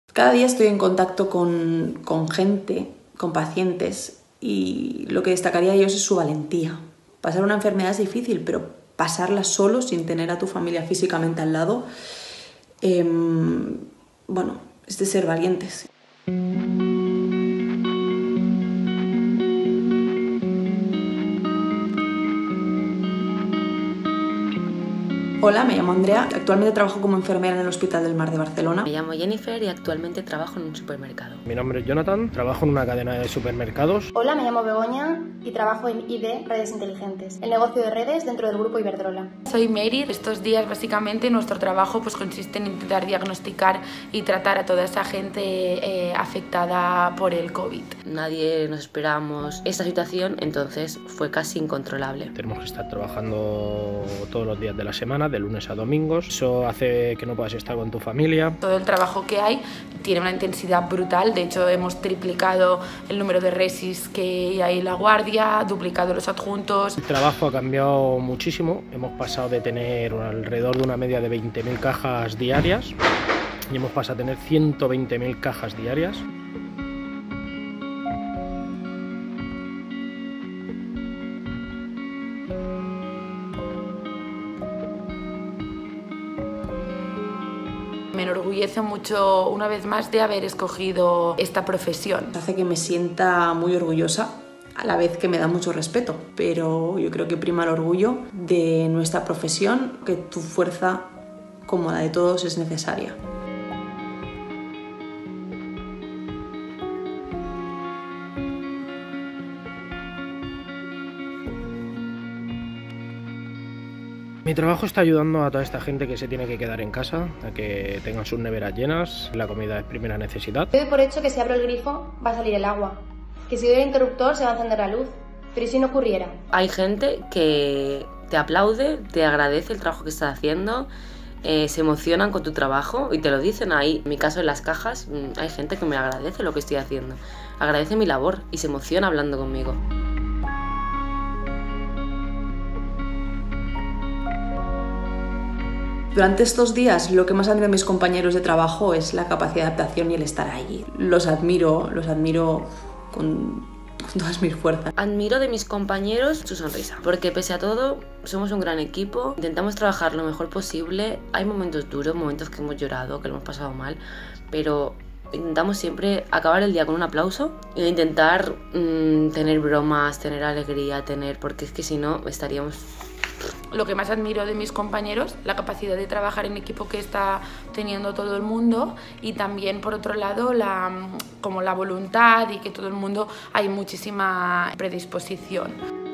Cada día estoy en contacto con gente, con pacientes, y lo que destacaría de ellos es su valentía. Pasar una enfermedad es difícil, pero pasarla solo, sin tener a tu familia físicamente al lado, bueno, es de ser valientes. Hola, me llamo Andrea. Actualmente trabajo como enfermera en el Hospital del Mar de Barcelona. Me llamo Jennifer y actualmente trabajo en un supermercado. Mi nombre es Jonathan, trabajo en una cadena de supermercados. Hola, me llamo Begoña y trabajo en ID Redes Inteligentes, el negocio de redes dentro del grupo Iberdrola. Soy Mary. Estos días básicamente nuestro trabajo consiste en intentar diagnosticar y tratar a toda esa gente afectada por el COVID. Nadie nos esperábamos esta situación, entonces fue casi incontrolable. Tenemos que estar trabajando todos los días de la semana, de lunes a domingos. Eso hace que no puedas estar con tu familia. Todo el trabajo que hay tiene una intensidad brutal. De hecho, hemos triplicado el número de resis que hay en la guardia, duplicado los adjuntos. El trabajo ha cambiado muchísimo. Hemos pasado de tener alrededor de una media de 20.000 cajas diarias y hemos pasado a tener 120.000 cajas diarias. Me enorgullece mucho, una vez más, de haber escogido esta profesión. Hace que me sienta muy orgullosa, a la vez que me da mucho respeto, pero yo creo que prima el orgullo de nuestra profesión, que tu fuerza, como la de todos, es necesaria. Mi trabajo está ayudando a toda esta gente que se tiene que quedar en casa, a que tengan sus neveras llenas, la comida es primera necesidad. Doy por hecho que si abro el grifo va a salir el agua, que si doy el interruptor se va a encender la luz, pero ¿y si no ocurriera? Hay gente que te aplaude, te agradece el trabajo que estás haciendo, se emocionan con tu trabajo y te lo dicen ahí. En mi caso, en las cajas, hay gente que me agradece lo que estoy haciendo, agradece mi labor y se emociona hablando conmigo. Durante estos días lo que más admiro de mis compañeros de trabajo es la capacidad de adaptación y el estar allí. Los admiro con todas mis fuerzas. Admiro de mis compañeros su sonrisa, porque pese a todo somos un gran equipo, intentamos trabajar lo mejor posible. Hay momentos duros, momentos que hemos llorado, que lo hemos pasado mal, pero intentamos siempre acabar el día con un aplauso e intentar tener bromas, tener alegría, porque es que si no estaríamos... Lo que más admiro de mis compañeros, la capacidad de trabajar en equipo que está teniendo todo el mundo, y también, por otro lado, como la voluntad y que todo el mundo hay muchísima predisposición.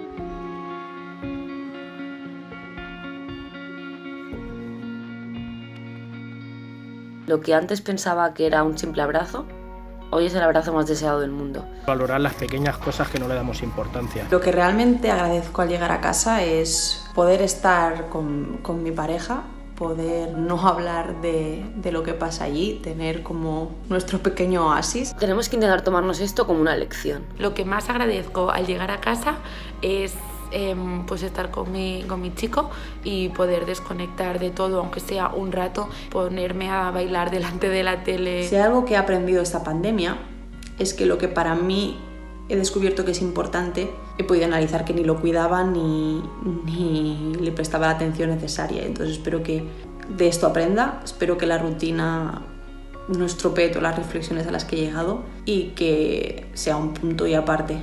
Lo que antes pensaba que era un simple abrazo, hoy es el abrazo más deseado del mundo. Valorar las pequeñas cosas que no le damos importancia. Lo que realmente agradezco al llegar a casa es poder estar con mi pareja, poder no hablar de lo que pasa allí, tener como nuestro pequeño oasis. Tenemos que intentar tomarnos esto como una lección. Lo que más agradezco al llegar a casa es pues estar con mi chico y poder desconectar de todo, aunque sea un rato, ponerme a bailar delante de la tele. Si hay algo que he aprendido esta pandemia es que lo que para mí he descubierto que es importante, he podido analizar que ni lo cuidaba ni le prestaba la atención necesaria. Entonces espero que de esto aprenda, espero que la rutina no estropee todas las reflexiones a las que he llegado y que sea un punto y aparte.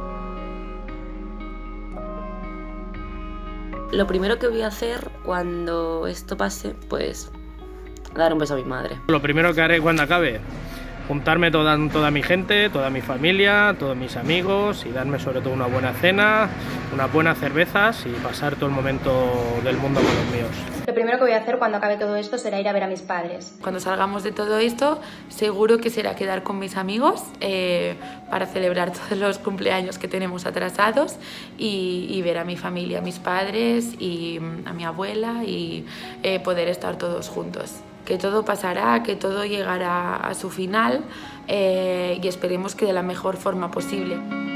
Lo primero que voy a hacer cuando esto pase, pues dar un beso a mi madre. Lo primero que haré cuando acabe, juntarme toda mi gente, toda mi familia, todos mis amigos y darme sobre todo una buena cena, unas buenas cervezas y pasar todo el momento del mundo con los míos. Lo primero que voy a hacer cuando acabe todo esto será ir a ver a mis padres. Cuando salgamos de todo esto, seguro que será quedar con mis amigos para celebrar todos los cumpleaños que tenemos atrasados y ver a mi familia, a mis padres y a mi abuela y poder estar todos juntos. Que todo pasará, que todo llegará a su final y esperemos que de la mejor forma posible.